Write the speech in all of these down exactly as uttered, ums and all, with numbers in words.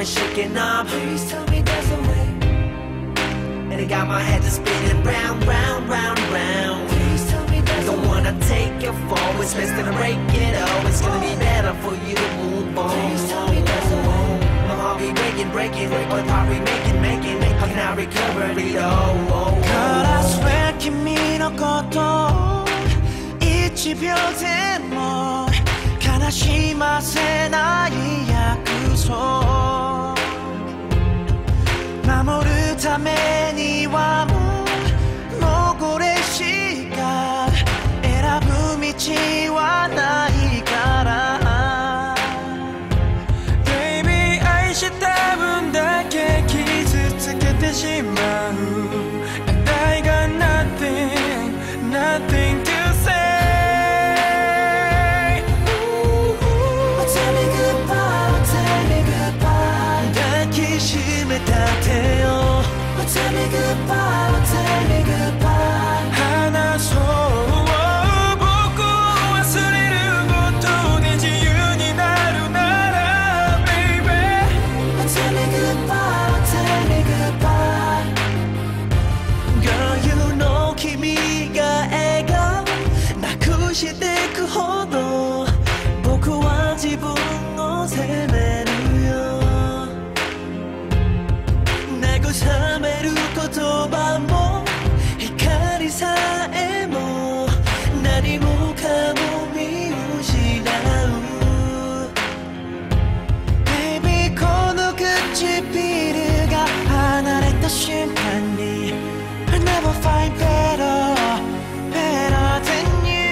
and shaking up. Please tell me there's a way. And it got my head just spinning round, round, round, round. Please tell me there's a way. Don't wanna take it forward, it's best to break it all. It's gonna be better for you to move on. Please tell me there's a way. My heart be breaking, breaking, all the power we making, making. How can I recover it all? God, I swear 君のこと一秒でも悲しませない約束守るためにはもうもうこれしか選ぶ道はないから Baby 愛した分だけ傷つけてしまう And I got nothing, nothing to say Tell me goodbye, tell me goodbye 抱きしめた手よ Tell me goodbye, tell me goodbye 話そう僕を忘れることで自由になるなら Baby Tell me goodbye, tell me goodbye Girl, you know 君が笑顔なくしてくほど僕は自分を責めるよ慰める言葉も光さえも何もかも見失う Baby この唇が離れた瞬間に I never find better, better than you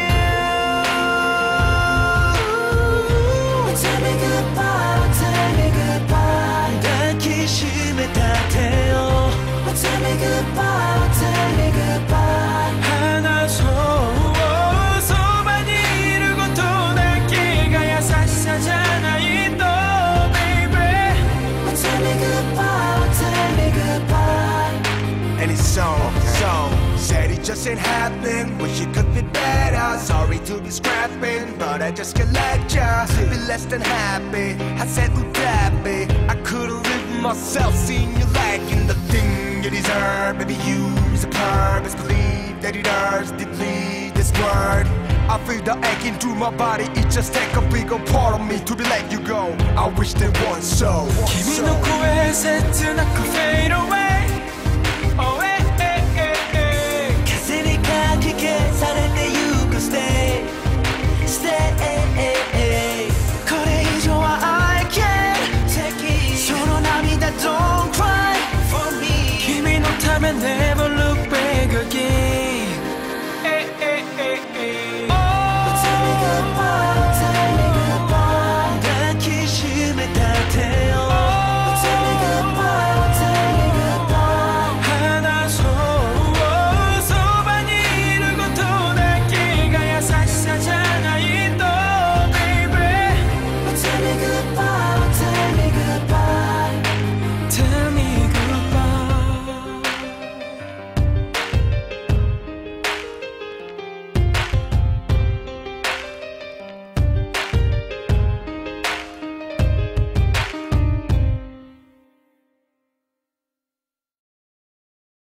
Tell me goodbye, tell me goodbye 抱きしめた手よ Tell me goodbye, tell me goodbye 話そうそばにいることだけが優しさじゃないと Baby Tell me goodbye, tell me goodbye And it's so, so said it just ain't happening. Wish it could be better. Sorry to be scrapping, but I just can't let ya be less than happy. I said would that be? I couldn't live myself seeing you lacking the thing you deserve. Baby, you is a purpose. Believe that it hurts deeply. This word, I feel the aching through my body. It just take a bigger part of me to be let you go. I wish there was so. 君の声切なく fade away